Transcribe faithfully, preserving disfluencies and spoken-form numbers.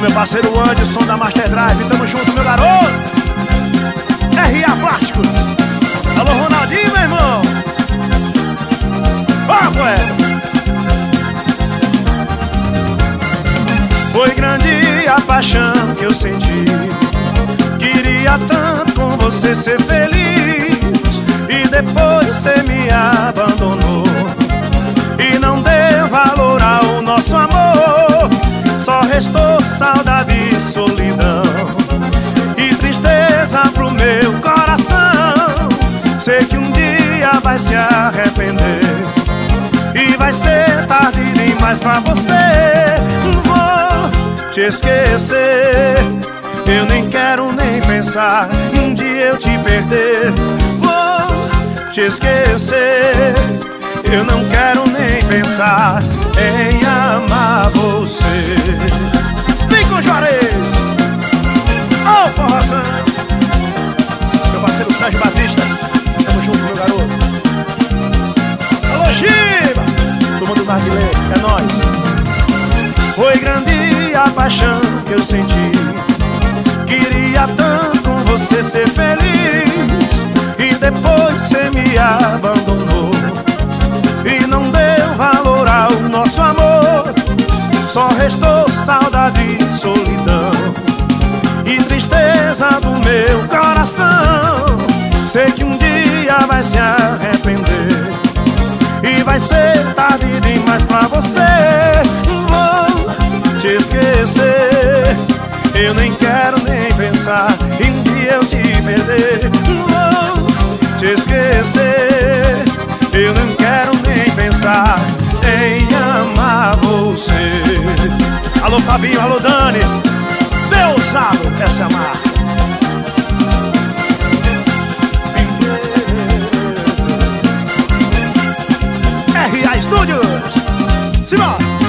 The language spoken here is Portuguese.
meu parceiro Anderson da Master Drive, tamo junto, meu garoto. R A Plásticos. Alô, Ronaldinho, meu irmão. Ó, poeta. Foi grande a paixão que eu senti. Queria tanto com você ser feliz, e depois você me abandonou e não deu valor ao nosso amor. Só restou saudade e solidão e tristeza pro meu coração. Sei que um dia vai se arrepender e vai ser tarde demais pra você. Vou te esquecer, eu nem quero nem pensar em um dia eu te perder. Vou te esquecer, eu não quero nem pensar em amar você. Vem com Juarez, ô, oh, forração. Meu parceiro Sérgio Batista, tamo junto, meu garoto. Alô, Giba, turma do Narguilé, é nóis. Foi grande a paixão que eu senti. Queria tanto com você ser feliz, e depois você me abandonou e não deu valor ao nosso amor. Só restou saudade e solidão e tristeza do meu coração. Sei que um dia vai se arrepender e vai ser tarde demais pra você. Vou te esquecer, eu nem quero nem pensar em um dia eu te perder. Vou te esquecer, eu não quero nem pensar em amar você. Alô, Fabinho, alô, Dani. Deus sabe essa marca. R A Studios. Simbora.